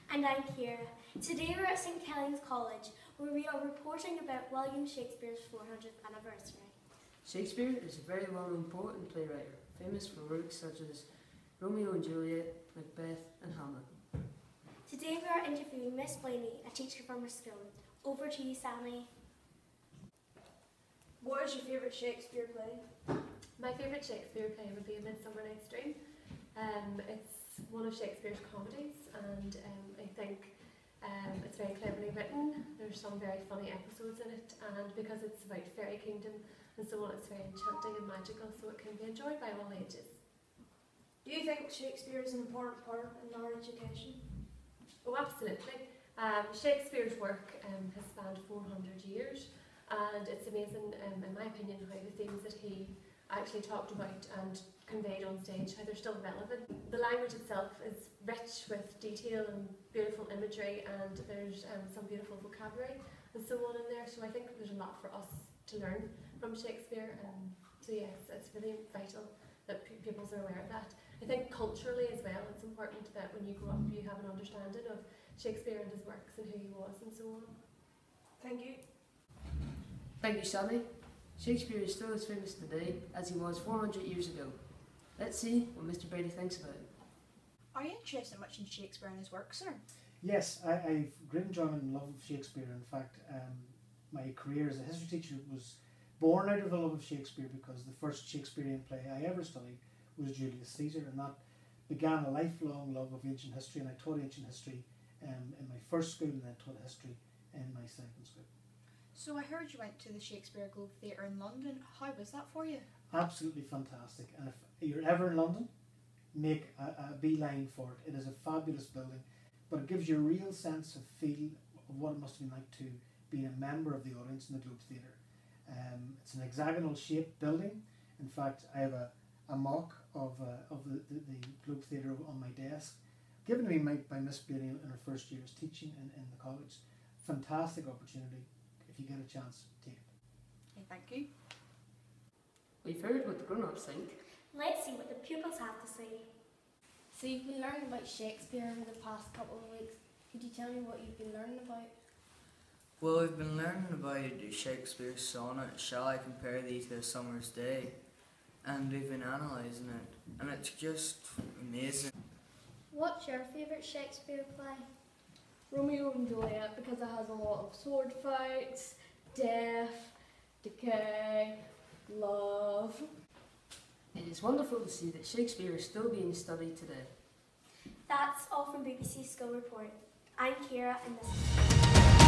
And I'm Kira. Today we're at St Killian's College, where we are reporting about William Shakespeare's 400th anniversary. Shakespeare is a very well-known poet and playwright, famous for works such as Romeo and Juliet, Macbeth and Hamlet. Today we are interviewing Miss Blaney, a teacher from her school. Over to you, Sammy. What is your favourite Shakespeare play? My favourite Shakespeare play would be A Midsummer Night's Dream. It's one of Shakespeare's comedies, and I think it's very cleverly written. There's some very funny episodes in it, and because it's about fairy kingdom and so on, it's very enchanting and magical, so it can be enjoyed by all ages. Do you think Shakespeare is an important part in our education? Oh, absolutely. Shakespeare's work has spanned 400 years, and it's amazing, in my opinion, how the themes that he actually talked about and conveyed on stage, how they're still relevant. The language itself is rich with detail and beautiful imagery, and there's some beautiful vocabulary and so on in there, so I think there's a lot for us to learn from Shakespeare, so yes, it's really vital that people are aware of that. I think culturally as well, it's important that when you grow up you have an understanding of Shakespeare and his works and who he was and so on. Thank you. Thank you, Sammy. Shakespeare is still as famous today as he was 400 years ago. Let's see what Mr. Brady thinks about it. Are you interested much in Shakespeare and his work, sir? Yes, I've great enjoyment and love of Shakespeare. In fact, my career as a history teacher was born out of a love of Shakespeare, because the first Shakespearean play I ever studied was Julius Caesar, and that began a lifelong love of ancient history, and I taught ancient history in my first school, and then taught history in my second school. So I heard you went to the Shakespeare Globe Theatre in London. How was that for you? Absolutely fantastic, and if you're ever in London, make a beeline for it. It is a fabulous building, but it gives you a real sense of feel of what it must have been like to be a member of the audience in the Globe Theatre. It's an hexagonal shaped building. In fact, I have a mock of the Globe Theatre on my desk, given to me by Miss Blaney in her first years teaching in the college. Fantastic opportunity. If you get a chance, take it. Okay, thank you. We've heard what the grown-ups think. Let's see what the pupils have to say. So you've been learning about Shakespeare over the past couple of weeks. Could you tell me what you've been learning about? Well, I've been learning about Shakespeare's sonnet, Shall I Compare Thee to a Summer's Day? And we've been analysing it, and it's just amazing. What's your favourite Shakespeare play? Romeo and Juliet, because it has a lot of sword fights, death, decay, love. It is wonderful to see that Shakespeare is still being studied today. That's all from BBC School Report. I'm Kira, and this is